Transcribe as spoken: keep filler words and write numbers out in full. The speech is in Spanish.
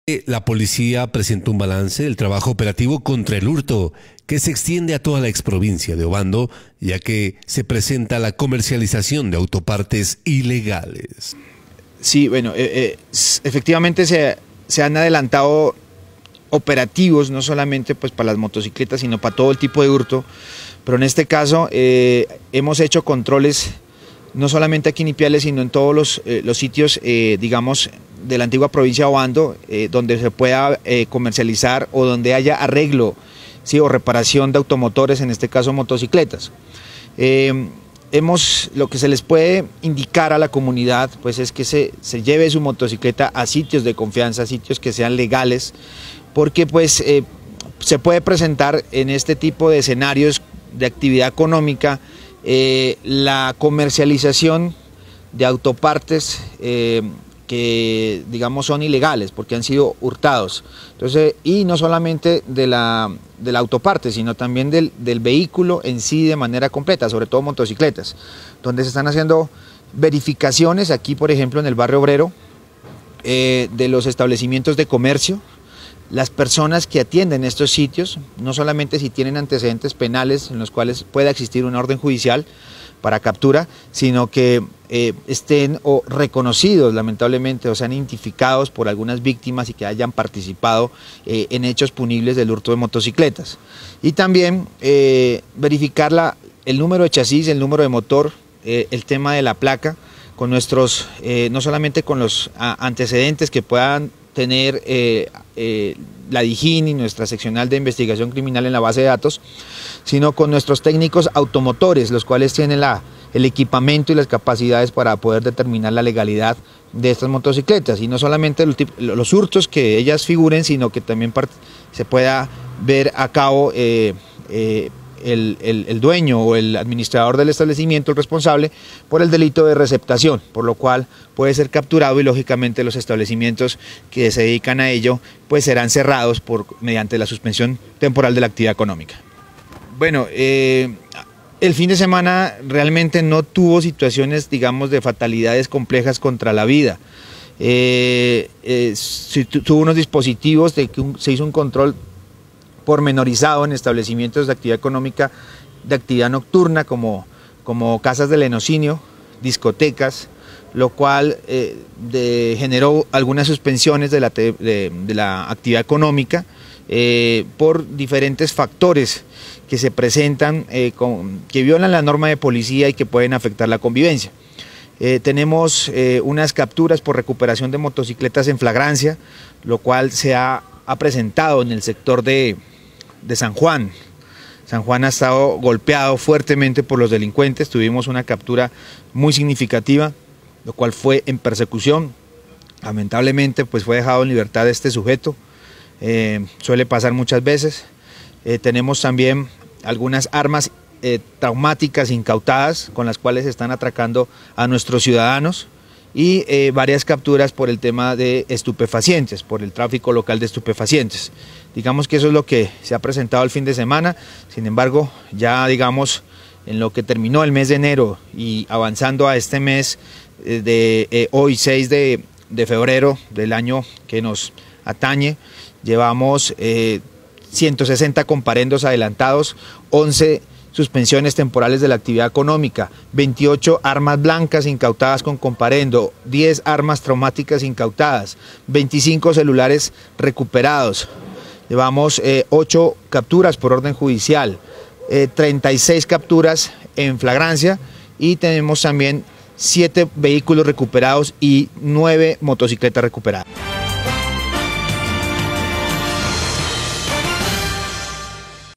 La policía presentó un balance del trabajo operativo contra el hurto, que se extiende a toda la exprovincia de Obando, ya que se presenta la comercialización de autopartes ilegales. Sí, bueno, eh, eh, efectivamente se, se han adelantado operativos, no solamente pues para las motocicletas, sino para todo el tipo de hurto, pero en este caso eh, hemos hecho controles no solamente aquí en Ipiales, sino en todos los, eh, los sitios, eh, digamos, de la antigua provincia de Obando, eh, donde se pueda eh, comercializar o donde haya arreglo, ¿sí?, o reparación de automotores, en este caso motocicletas. Eh, hemos, lo que se les puede indicar a la comunidad, pues es que se, se lleve su motocicleta a sitios de confianza, sitios que sean legales, porque pues eh, se puede presentar en este tipo de escenarios de actividad económica eh, la comercialización de autopartes eh, que digamos son ilegales porque han sido hurtados. Entonces, y no solamente de la, de la autoparte, sino también del, del vehículo en sí de manera completa, sobre todo motocicletas, donde se están haciendo verificaciones aquí, por ejemplo, en el barrio obrero, eh, de los establecimientos de comercio. Las personas que atienden estos sitios, no solamente si tienen antecedentes penales en los cuales pueda existir una orden judicial para captura, sino que eh, estén o reconocidos lamentablemente o sean identificados por algunas víctimas y que hayan participado eh, en hechos punibles del hurto de motocicletas. Y también eh, verificar la, el número de chasis, el número de motor, eh, el tema de la placa, con nuestros, eh, no solamente con los a, antecedentes que puedan tener eh, eh, la DIGIN, nuestra seccional de investigación criminal en la base de datos, sino con nuestros técnicos automotores, los cuales tienen la, el equipamiento y las capacidades para poder determinar la legalidad de estas motocicletas, y no solamente los, los hurtos que ellas figuren, sino que también se pueda ver a cabo eh, eh, El, el, el dueño o el administrador del establecimiento, el responsable, por el delito de receptación, por lo cual puede ser capturado y lógicamente los establecimientos que se dedican a ello pues serán cerrados por, mediante la suspensión temporal de la actividad económica. Bueno, eh, el fin de semana realmente no tuvo situaciones, digamos, de fatalidades complejas contra la vida. Eh, eh, tuvo unos dispositivos de que un, se hizo un control pormenorizado en establecimientos de actividad económica, de actividad nocturna, como, como casas de lenocinio, discotecas, lo cual eh, de, generó algunas suspensiones de la, de, de la actividad económica eh, por diferentes factores que se presentan, eh, con, que violan la norma de policía y que pueden afectar la convivencia. Eh, tenemos eh, unas capturas por recuperación de motocicletas en flagrancia, lo cual se ha, ha presentado en el sector de de San Juan. San Juan ha estado golpeado fuertemente por los delincuentes, tuvimos una captura muy significativa, lo cual fue en persecución. Lamentablemente pues fue dejado en libertad este sujeto, eh, suele pasar muchas veces. Eh, tenemos también algunas armas eh, traumáticas incautadas con las cuales están atracando a nuestros ciudadanos, y eh, varias capturas por el tema de estupefacientes, por el tráfico local de estupefacientes. Digamos que eso es lo que se ha presentado el fin de semana. Sin embargo, ya digamos en lo que terminó el mes de enero y avanzando a este mes eh, de eh, hoy seis de febrero del año que nos atañe, llevamos eh, ciento sesenta comparendos adelantados, once suspensiones temporales de la actividad económica, veintiocho armas blancas incautadas con comparendo, diez armas traumáticas incautadas, veinticinco celulares recuperados. Llevamos eh, ocho capturas por orden judicial, eh, treinta y seis capturas en flagrancia, y tenemos también siete vehículos recuperados y nueve motocicletas recuperadas.